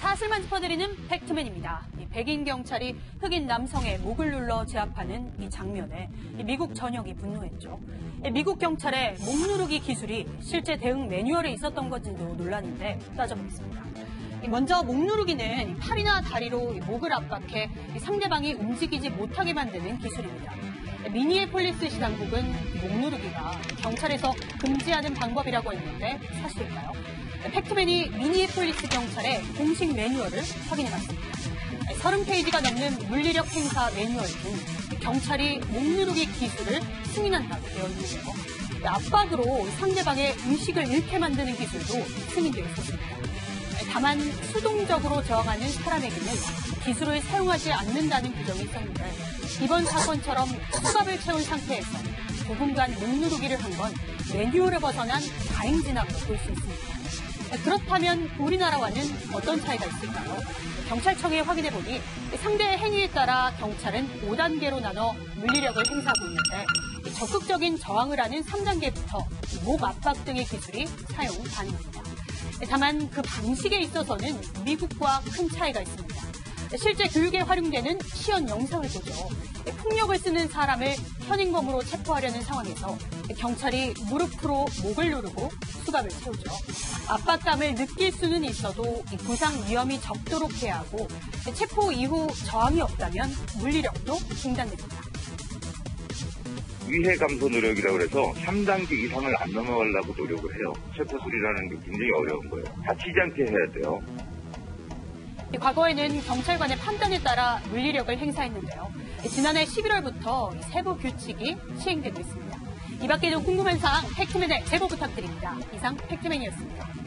사실만 짚어드리는 팩트맨입니다. 백인 경찰이 흑인 남성의 목을 눌러 제압하는 이 장면에 미국 전역이 분노했죠. 미국 경찰의 목 누르기 기술이 실제 대응 매뉴얼에 있었던 건지도 논란인데 따져보겠습니다. 먼저 목 누르기는 팔이나 다리로 목을 압박해 상대방이 움직이지 못하게 만드는 기술입니다. 미니애폴리스 시 당국은 목 누르기가 경찰에서 금지하는 방법이라고 했는데 사실일까요? 팩트맨이 미니애폴리스 경찰의 공식 매뉴얼을 확인해봤습니다. 30페이지가 넘는 물리력 행사 매뉴얼 중 경찰이 목 누르기 기술을 승인한다고 되어 있는데요. 압박으로 상대방의 의식을 잃게 만드는 기술도 승인되어 있었습니다. 다만 수동적으로 저항하는 사람에게는 기술을 사용하지 않는다는 규정이 있었는데 이번 사건처럼 수갑을 채운 상태에서 5분간 목 누르기를 한 건 매뉴얼에 벗어난 다행진화로 볼 수 있습니다. 그렇다면 우리나라와는 어떤 차이가 있을까요? 경찰청에 확인해보니 상대의 행위에 따라 경찰은 5단계로 나눠 물리력을 행사하고 있는데 적극적인 저항을 하는 3단계부터 목 압박 등의 기술이 사용 가능합니다. 다만 그 방식에 있어서는 미국과 큰 차이가 있습니다. 실제 교육에 활용되는 시연 영상을 보죠. 폭력을 쓰는 사람을 현행범으로 체포하려는 상황에서 경찰이 무릎으로 목을 누르고 수갑을 채우죠. 압박감을 느낄 수는 있어도 부상 위험이 적도록 해야 하고 체포 이후 저항이 없다면 물리력도 중단됩니다. 위해 감소 노력이라고 해서 3단계 이상을 안 넘어가려고 노력을 해요. 체포술이라는 게 굉장히 어려운 거예요. 다치지 않게 해야 돼요. 과거에는 경찰관의 판단에 따라 물리력을 행사했는데요. 지난해 11월부터 세부 규칙이 시행되고 있습니다. 이 밖에도 궁금한 사항 팩트맨에 제보 부탁드립니다. 이상 팩트맨이었습니다.